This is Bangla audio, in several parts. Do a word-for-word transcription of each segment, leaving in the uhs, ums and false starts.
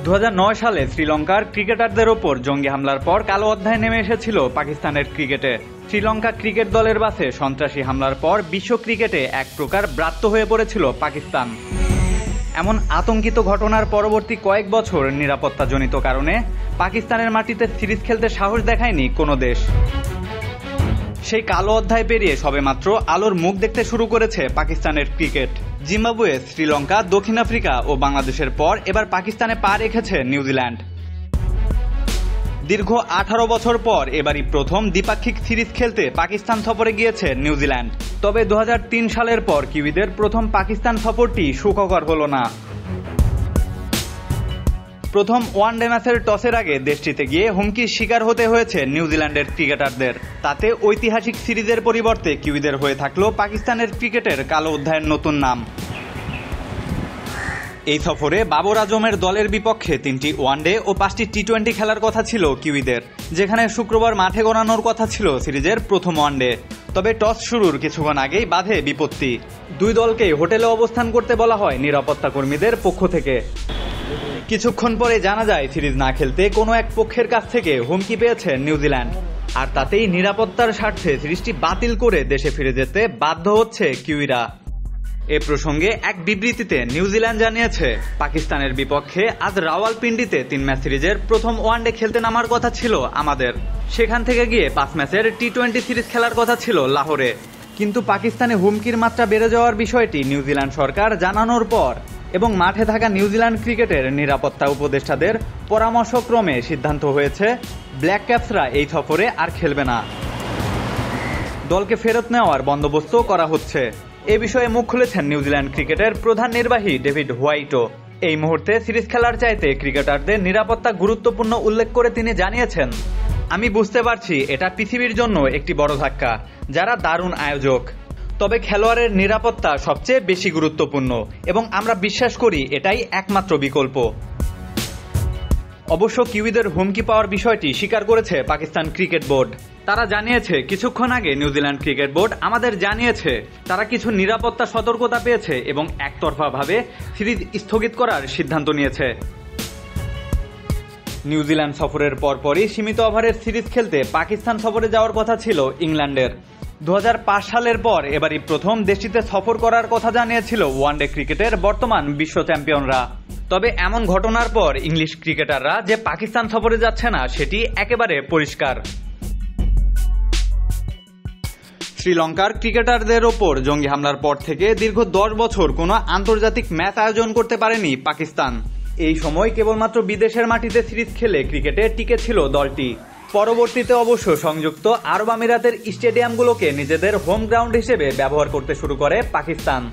দু হাজার নয় সালে শ্রীলঙ্কার ক্রিকেটারদের ওপর জঙ্গি হামলার পর কালো অধ্যায় নেমে এসেছিল পাকিস্তানের ক্রিকেটে। শ্রীলঙ্কা ক্রিকেট দলের বাসে সন্ত্রাসী হামলার পর বিশ্ব ক্রিকেটে এক প্রকার ব্রাত্য হয়ে পড়েছিল পাকিস্তান। এমন আতঙ্কিত ঘটনার পরবর্তী কয়েক বছর নিরাপত্তাজনিত কারণে পাকিস্তানের মাটিতে সিরিজ খেলতে সাহস দেখায়নি কোনো দেশ। সেই কালো অধ্যায় পেরিয়ে সবেমাত্র আলোর মুখ দেখতে শুরু করেছে পাকিস্তানের ক্রিকেট। জিম্বাবুয়ে, শ্রীলঙ্কা, দক্ষিণ আফ্রিকা ও বাংলাদেশের পর এবার পাকিস্তানে পা রেখেছে নিউজিল্যান্ড। দীর্ঘ আঠারো বছর পর এবারই প্রথম দ্বিপাক্ষিক সিরিজ খেলতে পাকিস্তান সফরে গিয়েছে নিউজিল্যান্ড। তবে দু হাজার তিন সালের পর কিউইদের প্রথম পাকিস্তান সফরটি সুখকর হল না। প্রথম ওয়ানডে ম্যাচের টসের আগে দেশটিতে গিয়ে হুমকির শিকার হতে হয়েছে নিউজিল্যান্ডের ক্রিকেটারদের। তাতে ঐতিহাসিক সিরিজের পরিবর্তে কিউইদের হয়ে থাকলো পাকিস্তানের ক্রিকেটের কালো অধ্যায়ের নতুন নাম। এই সফরে বাবর আজমের দলের বিপক্ষে তিনটি ওয়ানডে ও পাঁচটি টি টোয়েন্টি খেলার কথা ছিল কিউইদের, যেখানে শুক্রবার মাঠে গড়ানোর কথা ছিল সিরিজের প্রথম ওয়ানডে। তবে টস শুরুর কিছুক্ষণ আগেই বাধে বিপত্তি। দুই দলকেই হোটেলে অবস্থান করতে বলা হয় নিরাপত্তা কর্মীদের পক্ষ থেকে। কিছুক্ষণ পরে জানা যায় সিরিজ না খেলতে কোনো এক পক্ষের কাছ থেকে হুমকি পেয়েছে নিউজিল্যান্ড, আর তাতেই নিরাপত্তার স্বার্থে সিরিজটি বাতিল করে দেশে ফিরে যেতে বাধ্য হচ্ছে কিউইরা। এ প্রসঙ্গে এক বিবৃতিতে নিউজিল্যান্ড জানিয়েছে, পাকিস্তানের বিপক্ষে আজ রাওয়ালপিন্ডিতে তিন ম্যাচ সিরিজের প্রথম ওয়ানডে খেলতে নামার কথা ছিল আমাদের। সেখান থেকে গিয়ে পাঁচ ম্যাচের টি টোয়েন্টি সিরিজ খেলার কথা ছিল লাহোরে। কিন্তু পাকিস্তানে হুমকির মাত্রা বেড়ে যাওয়ার বিষয়টি নিউজিল্যান্ড সরকার জানানোর পর এবং মাঠে থাকা নিউজিল্যান্ড ক্রিকেটের নিরাপত্তা উপদেষ্টাদের পরামর্শক্রমে সিদ্ধান্ত হয়েছে ব্ল্যাক ক্যাপসরা এই সফরে আর খেলবে না। দলকে ফেরত নেওয়ার বন্দোবস্ত করা হচ্ছে। এ বিষয়ে মুখ খুলেছেন নিউজিল্যান্ড ক্রিকেটের প্রধান নির্বাহী ডেভিড হোয়াইটও। এই মুহূর্তে সিরিজ খেলার চাইতে ক্রিকেটারদের নিরাপত্তা গুরুত্বপূর্ণ উল্লেখ করে তিনি জানিয়েছেন, আমি বুঝতে পারছি এটা পৃথিবীর জন্য একটি বড় ধাক্কা, যারা দারুণ আয়োজক। তবে খেলোয়াড়ের নিরাপত্তা সবচেয়ে বেশি গুরুত্বপূর্ণ এবং আমরা বিশ্বাস করি এটাই একমাত্র বিকল্প। অবশ্য কিউইদের হুমকি পাওয়ার বিষয়টি স্বীকার করেছে পাকিস্তান ক্রিকেট বোর্ড। তারা জানিয়েছে, কিছুক্ষণ আগে নিউজিল্যান্ড ক্রিকেট বোর্ড আমাদের জানিয়েছে তারা কিছু নিরাপত্তা সতর্কতা পেয়েছে এবং একতরফাভাবে সিরিজ স্থগিত করার সিদ্ধান্ত নিয়েছে। নিউজিল্যান্ড সফরের পরপরই সীমিত ওভারের সিরিজ খেলতে পাকিস্তান সফরে যাওয়ার কথা ছিল ইংল্যান্ডের। দু হাজার পাঁচ সালের পর এবারই প্রথম দেশটিতে সফর করার কথা জানিয়েছিল ওয়ানডে ক্রিকেটের বর্তমান বিশ্ব চ্যাম্পিয়নরা। তবে এমন ঘটনার পর ইংলিশ ক্রিকেটাররা যে পাকিস্তান সফরে যাচ্ছে না সেটি একেবারে পরিষ্কার। শ্রীলঙ্কার ক্রিকেটারদের ওপর জঙ্গি হামলার পর থেকে দীর্ঘ দশ বছর কোনো আন্তর্জাতিক ম্যাচ আয়োজন করতে পারেনি পাকিস্তান। এই সময় কেবলমাত্র বিদেশের মাটিতে সিরিজ খেলে ক্রিকেটে টিকে ছিল দলটি। পরবর্তীতে অবশ্য সংযুক্ত আরব আমিরাতের স্টেডিয়ামগুলোকে নিজেদের হোম গ্রাউন্ড হিসেবে ব্যবহার করতে শুরু করে পাকিস্তান।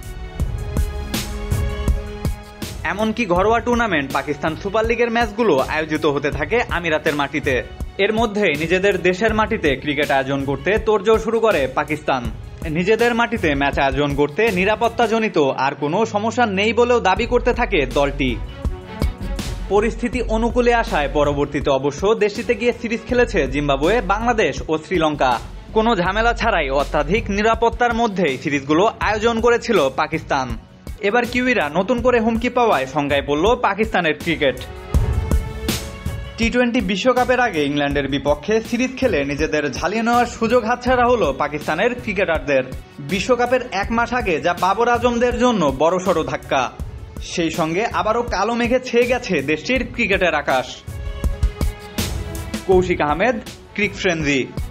এমনকি ঘরোয়া টুর্নামেন্ট পাকিস্তান সুপার লিগের ম্যাচগুলো আয়োজিত হতে থাকে আমিরাতের মাটিতে। এর মধ্যে নিজেদের দেশের মাটিতে ক্রিকেট আয়োজন করতে তোড়জোড় শুরু করে পাকিস্তান। নিজেদের মাটিতে ম্যাচ আয়োজন করতে নিরাপত্তাজনিত আর কোনো সমস্যা নেই বলেও দাবি করতে থাকে দলটি। পরিস্থিতি অনুকূলে আসায় পরবর্তীতে অবশ্য দেশটিতে গিয়ে সিরিজ খেলেছে জিম্বাবুয়ে, বাংলাদেশ ও শ্রীলঙ্কা। কোনো ঝামেলা ছাড়াই অত্যাধিক নিরাপত্তার মধ্যেই সিরিজগুলো আয়োজন করেছিল পাকিস্তান। এবার কিউইরা নতুন করে হুমকি পাওয়ায় সংজ্ঞায় পড়ল পাকিস্তানের ক্রিকেট। টি টোয়েন্টি বিশ্বকাপের আগে ইংল্যান্ডের বিপক্ষে সিরিজ খেলে নিজেদের ঝালিয়ে নেওয়ার সুযোগ হাতছাড়া হলো পাকিস্তানের ক্রিকেটারদের। বিশ্বকাপের এক মাস আগে যা বাবর আজমদের জন্য বড়সড় ধাক্কা, সেই সঙ্গে আবারও কালো মেঘে ছেয়ে গেছে দেশটির ক্রিকেটের আকাশ। কৌশিক আহমেদ, ক্রিক ফ্রেন্ডজি।